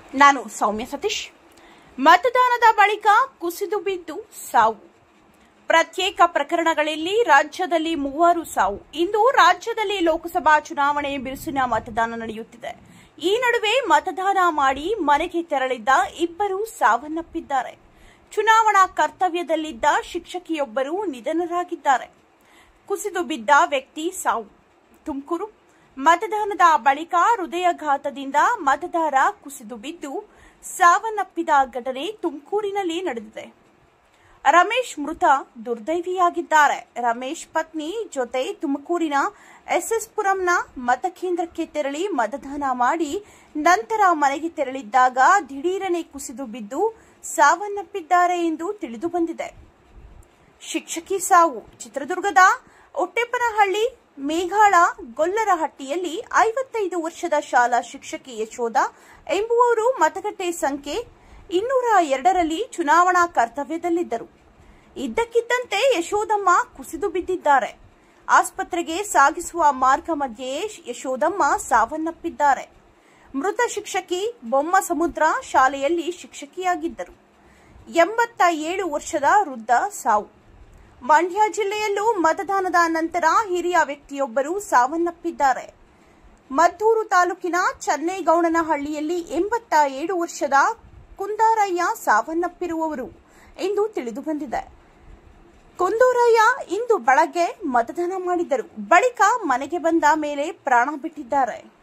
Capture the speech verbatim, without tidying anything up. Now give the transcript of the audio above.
ನಾನು ಸೌಮ್ಯ ಸತೀಶ್. ಮತದಾನದ ಬಳಿಕ ಕುಸಿದು ಬಿದ್ದು ಸಾವು. ಪ್ರತ್ಯೇಕ ಪ್ರಕರಣಗಳಲ್ಲಿ ರಾಜ್ಯದಲ್ಲಿ ಮೂವರು ಸಾವು. ಇಂದು ರಾಜ್ಯದಲ್ಲಿ ಲೋಕಸಭಾ ಚುನಾವಣೆ ಬಿರುಸಿನ ಮತದಾನ ನಡೆಯುತ್ತಿದೆ. ಈ ನಡುವೆ ಮತದಾನ ಮಾಡಿ ಮನೆಗೆ ತೆರಳಿದ್ದ ಇಬ್ಬರು ಸಾವನ್ನಪ್ಪಿದ್ದಾರೆ. ಚುನಾವಣಾ ಕರ್ತವ್ಯದಲ್ಲಿದ್ದ ಶಿಕ್ಷಕಿಯೊಬ್ಬರು ನಿಧನರಾಗಿದ್ದಾರೆ. ಕುಸಿದು ಬಿದ್ದ ವ್ಯಕ್ತಿ ಸಾವು. ತುಮಕೂರು ಮತದಾನದ ಬಳಿಕ ಹೃದಯಾಘಾತದಿಂದ ಮತದಾರ ಕುಸಿದು ಬಿದ್ದು ಸಾವನ್ನಪ್ಪಿದ ಘಟನೆ ತುಮಕೂರಿನಲ್ಲಿ ನಡೆದಿದೆ. ರಮೇಶ್ ಮೃತ ದುರ್ದೈವಿಯಾಗಿದ್ದಾರೆ. ರಮೇಶ್ ಪತ್ನಿ ಜೊತೆ ತುಮಕೂರಿನ ಎಸ್ಎಸ್ ಪುರಂನ ಮತಕೇಂದ್ರಕ್ಕೆ ತೆರಳಿ ಮತದಾನ ಮಾಡಿ ನಂತರ ಮನೆಗೆ ತೆರಳಿದ್ದಾಗ ದಿಢೀರನೆ ಕುಸಿದು ಬಿದ್ದು ಸಾವನ್ನಪ್ಪಿದ್ದಾರೆ ಎಂದು ತಿಳಿದು ಬಂದಿದೆ. ಶಿಕ್ಷಕಿ ಸಾವು. ಚಿತ್ರದುರ್ಗದ ಒಟ್ಟೆಪ್ಪನಹಳ್ಳಿ ಮೇಘಾಳ ಗೊಲ್ಲರಹಟ್ಟಿಯಲ್ಲಿ ಐವತ್ತೈದು ವರ್ಷದ ಶಾಲಾ ಶಿಕ್ಷಕಿ ಯಶೋಧ ಎಂಬುವವರು ಮತಗಟ್ಟೆ ಸಂಖ್ಯೆ ಇನ್ನೂರ ಎರಡರಲ್ಲಿ ಚುನಾವಣಾ ಕರ್ತವ್ಯದಲ್ಲಿದ್ದರು. ಇದ್ದಕ್ಕಿದ್ದಂತೆ ಯಶೋಧಮ್ಮ ಕುಸಿದು ಬಿದ್ದಿದ್ದಾರೆ. ಆಸ್ಪತ್ರೆಗೆ ಸಾಗಿಸುವ ಮಾರ್ಗ ಮಧ್ಯೆಯೇ ಯಶೋಧಮ್ಮ ಸಾವನ್ನಪ್ಪಿದ್ದಾರೆ. ಮೃತ ಶಿಕ್ಷಕಿ ಬೊಮ್ಮಸಮುದ್ರ ಶಾಲೆಯಲ್ಲಿ ಶಿಕ್ಷಕಿಯಾಗಿದ್ದರು. ಎಂಬತ್ತ ಏಳು ವರ್ಷದ ವೃದ್ಧ ಸಾವು. ಮಂಡ್ಯ ಜಿಲ್ಲೆಯಲ್ಲೂ ಮತದಾನದ ನಂತರ ಹಿರಿಯ ವ್ಯಕ್ತಿಯೊಬ್ಬರು ಸಾವನ್ನಪ್ಪಿದ್ದಾರೆ. ಮದ್ದೂರು ತಾಲೂಕಿನ ಚನ್ನೇಗೌಡನಹಳ್ಳಿಯಲ್ಲಿ ಎಂಬತ್ತ ಏಳು ವರ್ಷದ ಕುಂದಾರಯ್ಯ ಸಾವನ್ನಪ್ಪಿರುವವರು ಎಂದು ತಿಳಿದು ಬಂದಿದೆ. ಕುಂದೂರಯ್ಯ ಇಂದು ಬೆಳಗ್ಗೆ ಮತದಾನ ಮಾಡಿದರು. ಬಳಿಕ ಮನೆಗೆ ಬಂದ ಮೇಲೆ ಪ್ರಾಣ ಬಿಟ್ಟಿದ್ದಾರೆ.